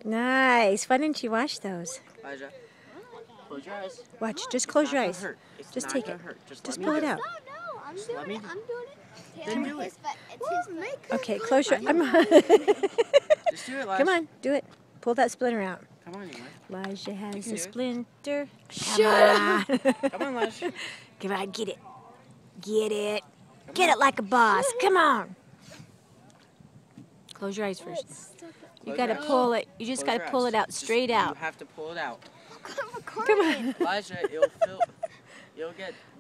Nice. Why didn't you wash those? Elijah, close your eyes. Watch. Just close your eyes. Just take it. Just pull it out. No, I'm doing it. I'm doing it. Then do it. It's his makeup. Okay, close your eyes. Just do it, Elijah. Come on, do it. Pull that splinter out. Come on, Elijah. Elijah has a do it. splinter. Shut up. Come on, Elijah. Come on, get it. Get it. Get it like a boss. Come on. Close your eyes first. You gotta pull it. You just gotta pull it out straight out. You have to pull it out. Come on. Elijah, you'll get